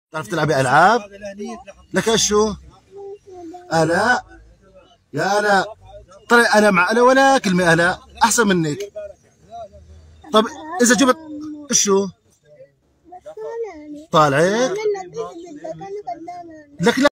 تعرف تلعبي العاب؟ لك شو؟ الاء. يا الاء، طلع انا مع الاء ولا كلمه الاء احسن منك. طب اذا جبت شو؟ طالعك؟ لك لا.